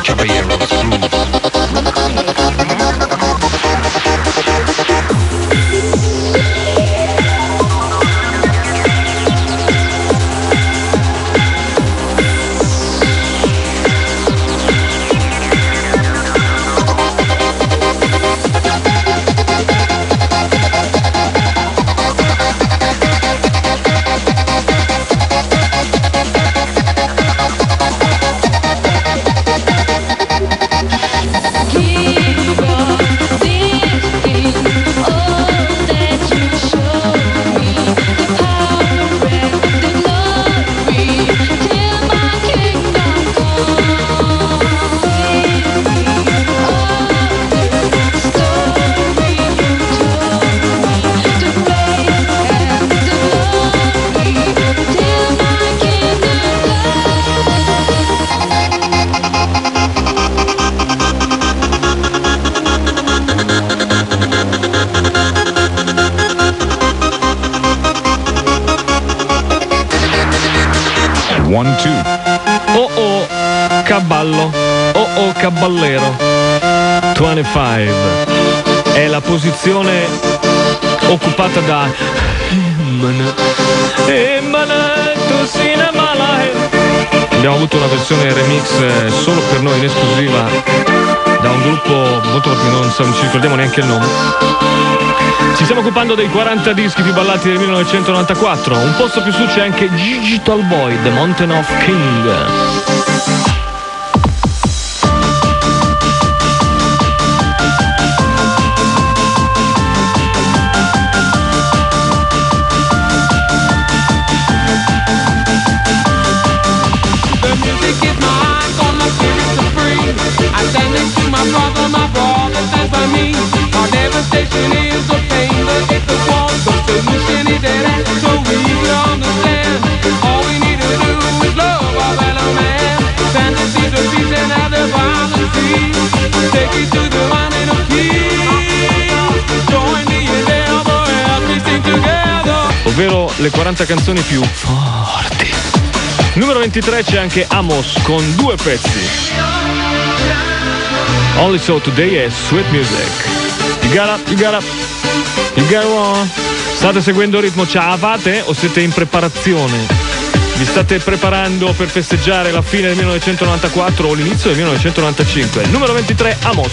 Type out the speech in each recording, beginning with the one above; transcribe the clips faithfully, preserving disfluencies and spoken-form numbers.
Caballeros One, two. Oh oh, caballo. Oh oh, caballero. venticinque. È la posizione occupata da Emana. Emana, tu sei una mala. Abbiamo avuto una versione remix solo per noi in esclusiva da un gruppo molto che non, non ci ricordiamo neanche il nome. Ci stiamo occupando dei quaranta dischi più ballati del millenovecentonovantaquattro. Un posto più su c'è anche Digital Boy, The Mountain of King. Devastation is the pain, but if it was the solution, it ain't so we understand. All we need to do is love our fellow man. Fantasies of peace and other violence. Take it to the line of peace. Join me in there, boy, help me sing together. Ovvero le quaranta canzoni più forti. Numero ventitré c'è anche Amos con due pezzi. Only So Today e Sweet Music. You gotta, you gotta, you gotta on. State seguendo il ritmo? Ce la fate o siete in preparazione? Vi state preparando per festeggiare la fine del millenovecentonovantaquattro o l'inizio del millenovecentonovantacinque? Numero ventitré, Amos.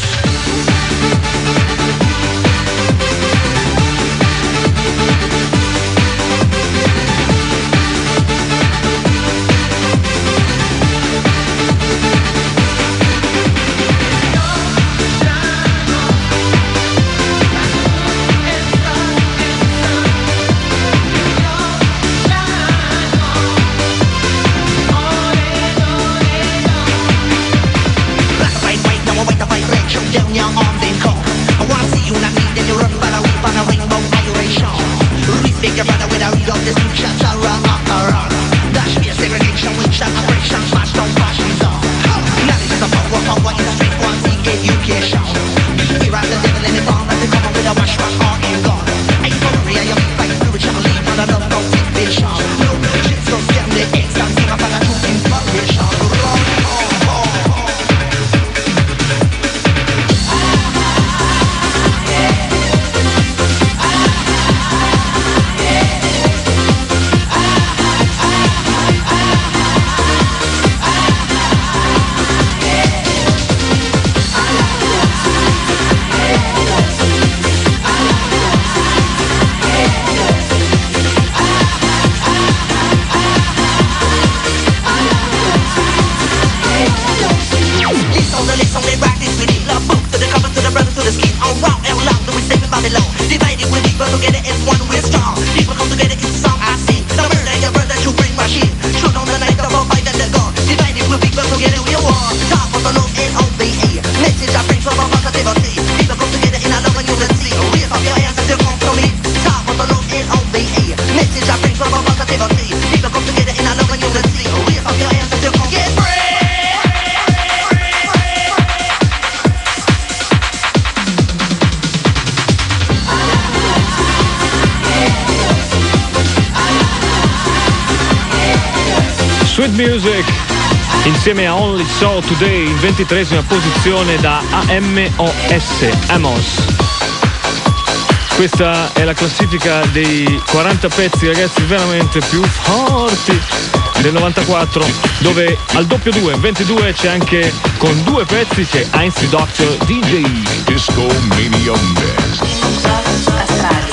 Sweet Music, insieme a Only So Today in ventitreesima posizione da A M O S, Amos. Questa è la classifica dei quaranta pezzi, ragazzi, veramente più forti del novantaquattro, dove al doppio due, ventidue, c'è anche con due pezzi, c'è Heinz Doctor D J. Disco Mania Mix. Astrale.